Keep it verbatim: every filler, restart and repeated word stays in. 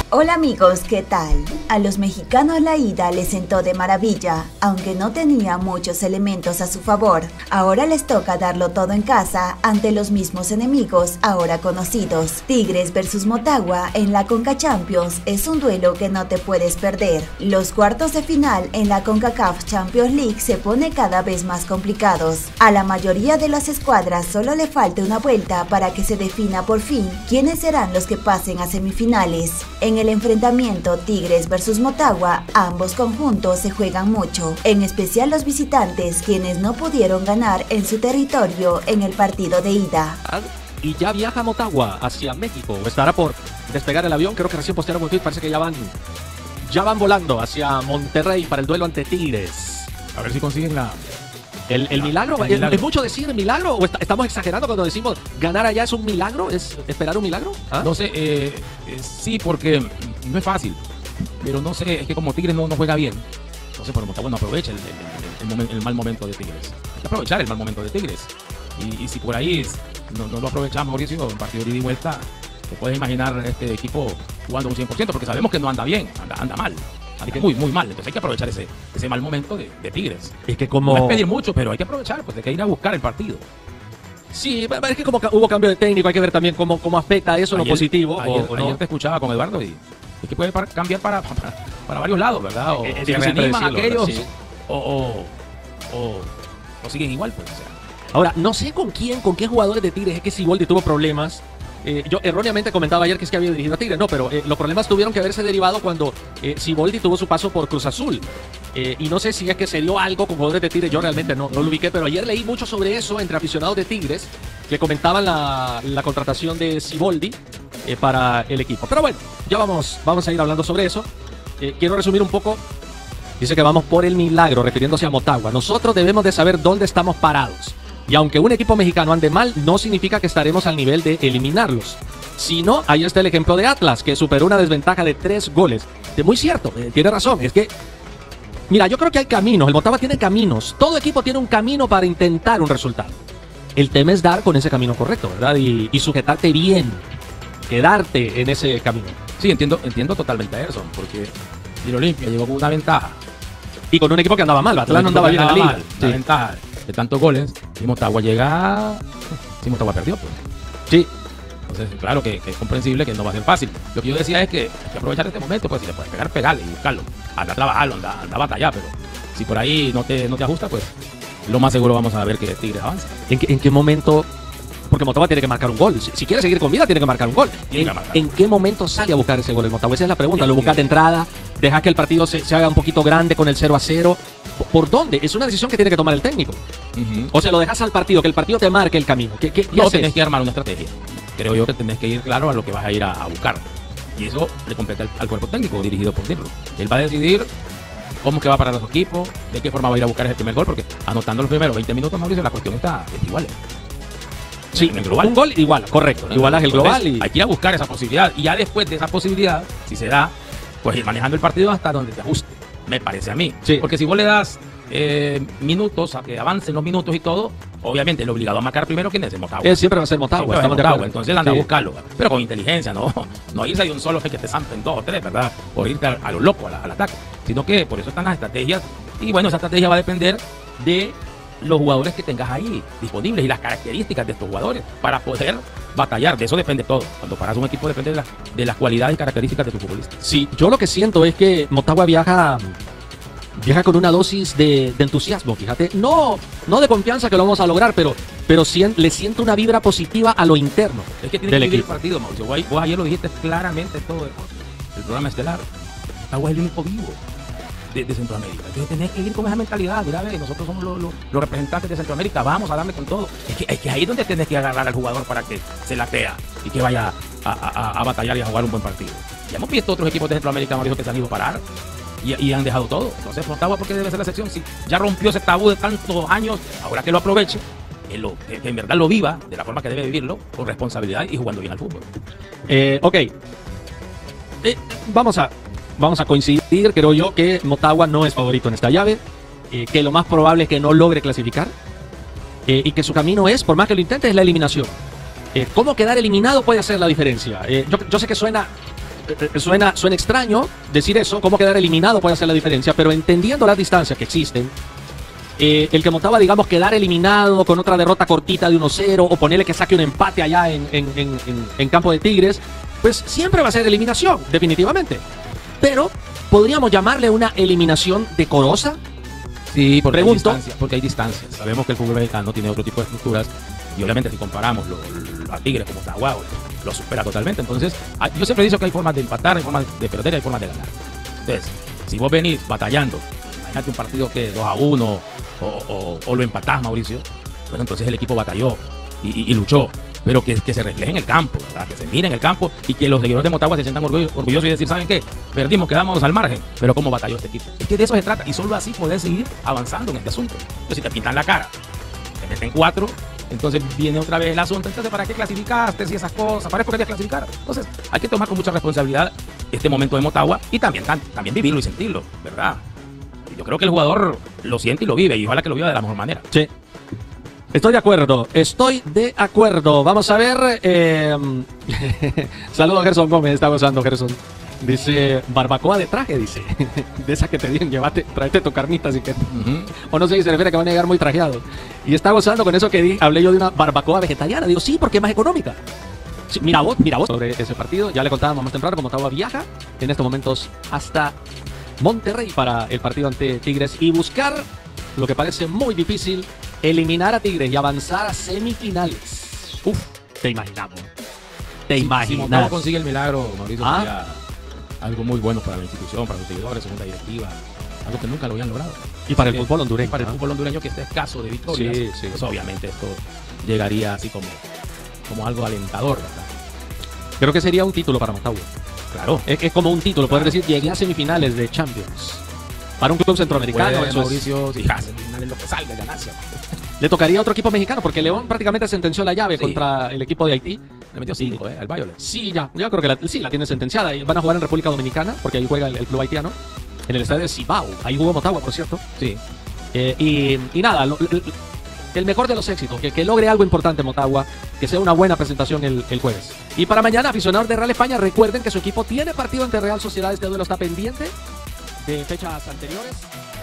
Hola amigos, ¿qué tal? A los mexicanos la ida les sentó de maravilla, aunque no tenía muchos elementos a su favor. Ahora les toca darlo todo en casa ante los mismos enemigos ahora conocidos. Tigres versus Motagua en la Conca Champions es un duelo que no te puedes perder. Los cuartos de final en la CONCACAF Champions League se pone cada vez más complicados. A la mayoría de las escuadras solo le falta una vuelta para que se defina por fin quiénes serán los que pasen a semifinales. En el enfrentamiento Tigres versus Motagua, ambos conjuntos se juegan mucho, en especial los visitantes, quienes no pudieron ganar en su territorio en el partido de ida. Y ya viaja Motagua hacia México, estará por despegar el avión, creo que recién postearon un tweet, parece que ya van, ya van volando hacia Monterrey para el duelo ante Tigres. A ver si consiguen la... ¿El, el, milagro? el milagro? ¿Es mucho decir milagro? ¿O está, estamos exagerando cuando decimos ganar allá es un milagro? ¿Es esperar un milagro? ¿Ah? No sé, eh, eh, sí, porque no es fácil. Pero no sé, es que como Tigres no, no juega bien. Entonces, por Motagua no aprovecha el, el, el, el, momen, el mal momento de Tigres. Hay que aprovechar el mal momento de Tigres. Y, y si por ahí es, no, no lo aprovechamos, Mauricio, en partido de ida y vuelta, te puedes imaginar este equipo jugando un cien por ciento, porque sabemos que no anda bien, anda, anda mal. Anda muy, muy mal. Entonces hay que aprovechar ese, ese mal momento de, de Tigres. Es que como... No es pedir mucho, pero hay que aprovechar, pues hay que ir a buscar el partido. Sí, es que como hubo cambio de técnico, hay que ver también cómo, cómo afecta eso en lo positivo. Ayer, o, o ayer no. te escuchaba con Eduardo y es que puede para, cambiar para, para, para varios lados, ¿verdad? O es se reaniman aquellos sí. o, o, o, o siguen igual, pues. O sea. Ahora, no sé con quién, con qué jugadores de Tigres es que Siboldi tuvo problemas. Eh, yo erróneamente comentaba ayer que es que había dirigido a Tigres, no, pero eh, los problemas tuvieron que haberse derivado cuando eh, Siboldi tuvo su paso por Cruz Azul. Eh, y no sé si es que se dio algo con jugadores de Tigres, yo realmente no, no lo ubiqué, pero ayer leí mucho sobre eso entre aficionados de Tigres que comentaban la, la contratación de Siboldi eh, para el equipo. Pero bueno, ya vamos, vamos a ir hablando sobre eso. Eh, quiero resumir un poco. Dice que vamos por el milagro, refiriéndose a Motagua. Nosotros debemos de saber dónde estamos parados. Y aunque un equipo mexicano ande mal, no significa que estaremos al nivel de eliminarlos. Si no, ahí está el ejemplo de Atlas, que superó una desventaja de tres goles. De muy cierto, eh, tiene razón. Es que, mira, yo creo que hay caminos. El Motagua tiene caminos. Todo equipo tiene un camino para intentar un resultado. El tema es dar con ese camino correcto, ¿verdad? Y, y sujetarte bien. Quedarte en ese camino. Sí, entiendo, entiendo totalmente a Erson, porque el Olimpia llegó con una ventaja. Y con un equipo que andaba mal. Atlas no andaba bien en la liga. Mal, sí. Una ventaja de tantos goles, y Motagua llega... Sí, Motagua perdió, pues. Sí. Entonces, claro que, que es comprensible que no va a ser fácil. Lo que yo decía es que hay que aprovechar este momento, pues si le puedes pegar, pegarle y buscarlo. Anda a trabajarlo, anda, anda a batallar, pero si por ahí no te, no te ajusta, pues lo más seguro vamos a ver que Tigres avanza. ¿En qué, en qué momento? Porque Motagua tiene que marcar un gol. Si, si quiere seguir con vida, tiene que marcar un gol. ¿En, ¿En qué momento sale a buscar ese gol el Motagua? Esa es la pregunta. ¿Lo buscas de entrada? ¿Dejas que el partido se, se haga un poquito grande con el cero a cero? ¿Por dónde? Es una decisión que tiene que tomar el técnico. Uh-huh. O se lo dejas al partido, que el partido te marque el camino. ¿Qué, qué, qué no, haces? Tenés que armar una estrategia. Creo yo que tenés que ir claro a lo que vas a ir a, a buscar. Y eso le compete al, al cuerpo técnico dirigido por Dirlo. Él va a decidir cómo que va a parar a su equipo, de qué forma va a ir a buscar ese primer gol, porque anotando los primeros veinte minutos, Mauricio, la cuestión está igual. Sí, en el global. Un gol igual, correcto. Igualas el global y... Hay que ir a buscar esa posibilidad. Y ya después de esa posibilidad, si se da, pues ir manejando el partido hasta donde te ajuste. Me parece a mí. Sí. Porque si vos le das eh, minutos a que avancen los minutos y todo, obviamente el obligado a marcar primero, ¿quién es? El Motagua. Él siempre va a ser Motagua. Estamos de Motagua. Entonces anda sí. a buscarlo. Pero con inteligencia, no, no irse de un solo que te zampen dos o tres, ¿verdad? O irte a, a lo loco, a la, al ataque. Sino que por eso están las estrategias. Y bueno, esa estrategia va a depender de los jugadores que tengas ahí disponibles y las características de estos jugadores para poder batallar. De eso depende todo. Cuando paras un equipo depende de, la, de las cualidades y características de tu futbolista. Sí, yo lo que siento es que Motagua viaja viaja con una dosis de, de entusiasmo, fíjate. No, no de confianza que lo vamos a lograr, pero, pero si, le siento una vibra positiva a lo interno. Es que tiene que vivir el partido, Mauricio. Vos, vos ayer lo dijiste claramente todo el, el programa estelar. Motagua es el único vivo De, de Centroamérica. Entonces tenés que ir con esa mentalidad. Mira, ve, nosotros somos los, los, los representantes de Centroamérica, vamos a darle con todo. Es que, es que ahí es donde tenés que agarrar al jugador para que se la crea y que vaya a, a, a batallar y a jugar un buen partido. Ya hemos visto otros equipos de Centroamérica, Mauricio, que se han ido a parar y, y han dejado todo. Entonces Motagua, porque debe ser la sección, si ya rompió ese tabú de tantos años, ahora que lo aproveche, que, lo, que, que en verdad lo viva de la forma que debe vivirlo, con responsabilidad y jugando bien al fútbol. Eh, ok. Eh, vamos a Vamos a coincidir, creo yo, que Motagua no es favorito en esta llave, eh, que lo más probable es que no logre clasificar eh, y que su camino es, por más que lo intente, es la eliminación. Eh, ¿Cómo quedar eliminado puede hacer la diferencia? Eh, yo, yo sé que suena eh, suena, suena extraño decir eso, cómo quedar eliminado puede hacer la diferencia, pero entendiendo las distancias que existen, eh, el que Motagua, digamos, quedar eliminado con otra derrota cortita de uno cero o ponerle que saque un empate allá en, en, en, en, en campo de Tigres, pues siempre va a ser eliminación, definitivamente. Pero, ¿podríamos llamarle una eliminación decorosa? Sí, porque Pregunto. hay distancias, porque hay distancias. Sabemos que el fútbol mexicano tiene otro tipo de estructuras y obviamente si comparamos lo, lo, a Tigres como Motagua, lo supera totalmente. Entonces, hay, yo siempre he dicho que hay formas de empatar, hay formas de perder, hay formas de ganar. Entonces, si vos venís batallando, imagínate un partido que dos a uno o, o, o lo empatás, Mauricio, bueno, entonces el equipo batalló y, y, y luchó. Pero que, que se refleje en el campo, ¿verdad? Que se mire en el campo y que los seguidores de Motagua se sientan orgullosos, orgullosos y decir, ¿saben qué? Perdimos, quedamos al margen, pero ¿cómo batalló este equipo? Es que de eso se trata y solo así podés seguir avanzando en este asunto. Entonces, si te pintan la cara, te meten cuatro, entonces viene otra vez el asunto. Entonces, ¿para qué clasificaste? Si esas cosas, ¿para qué querías clasificar? Entonces, hay que tomar con mucha responsabilidad este momento de Motagua y también, también vivirlo y sentirlo, ¿verdad? Yo creo que el jugador lo siente y lo vive y ojalá que lo viva de la mejor manera. Sí. Estoy de acuerdo, estoy de acuerdo. Vamos a ver. Eh, Saludos a Gerson Gómez, está gozando Gerson. Dice, barbacoa de traje, dice. De esa que te dicen, llévate, tráete tu carnita, así que. Uh-huh. O no sé si se refiere a que van a llegar muy trajeados. Y está gozando con eso que di, hablé yo de una barbacoa vegetariana. Digo, sí, porque es más económica. Sí, mira vos, mira vos. Sobre ese partido, ya le contábamos más temprano, como Motagua viaja en estos momentos hasta Monterrey para el partido ante Tigres y buscar lo que parece muy difícil, eliminar a Tigres y avanzar a semifinales. Uf, te imaginamos. Te si, imaginas. Si Motagua consigue el milagro, Mauricio, ¿Ah? sería algo muy bueno para la institución, para sus seguidores, segunda directiva, algo que nunca lo habían logrado. Y para el que, fútbol hondureño. Para ¿no? el fútbol hondureño que está escaso de victorias, sí, sí. Pues obviamente esto llegaría así como, como algo alentador, ¿verdad? Creo que sería un título para Motagua. Claro. Es, es como un título, Claro. poder decir, llegué a semifinales de Champions. Para un club centroamericano, Puede, eso Mauricio, es... si ja, semifinales lo que salga, ganancia. Le tocaría a otro equipo mexicano, porque León prácticamente sentenció la llave Sí. contra el equipo de Haití. Le metió cinco, ¿eh? Al Violet. Sí, ya, yo creo que la, sí, la tiene sentenciada. Y van a jugar en República Dominicana, porque ahí juega el, el club haitiano, en el estadio de Cibao. Ahí jugó Motagua, por cierto. Sí. Eh, y, y nada, lo, el, el mejor de los éxitos, que, que logre algo importante Motagua, que sea una buena presentación el, el jueves. Y para mañana, aficionados de Real España, recuerden que su equipo tiene partido ante Real Sociedad. Este duelo está pendiente de fechas anteriores.